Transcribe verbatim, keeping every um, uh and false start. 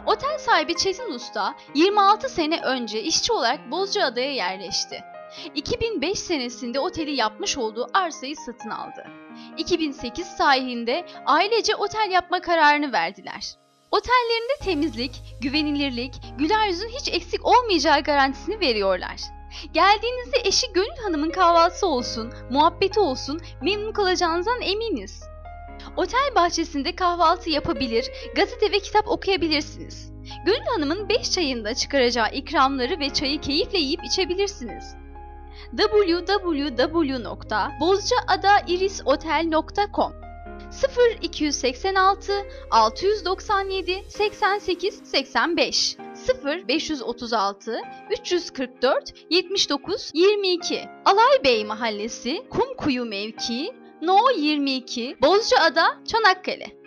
Otel sahibi Çetin Usta yirmi altı sene önce işçi olarak Bozcaada'ya yerleşti. iki bin beş senesinde oteli yapmış olduğu arsayı satın aldı. iki bin sekiz tarihinde ailece otel yapma kararını verdiler. Otellerinde temizlik, güvenilirlik, güler yüzün hiç eksik olmayacağı garantisini veriyorlar. Geldiğinizde eşi Gönül Hanım'ın kahvaltısı olsun, muhabbeti olsun, memnun kalacağınızdan eminiz. Otel bahçesinde kahvaltı yapabilir, gazete ve kitap okuyabilirsiniz. Gönül Hanım'ın beş çayında çıkaracağı ikramları ve çayı keyifle yiyip içebilirsiniz. double-u double-u double-u nokta bozcaadairishotel nokta com sıfır iki seksen altı altı yüz doksan yedi seksen sekiz seksen beş sıfır beş otuz altı üç yüz kırk dört yetmiş dokuz yirmi iki Alaybey Mahallesi, Kumkuyu mevkii, No yirmi iki, Bozcaada, Çanakkale.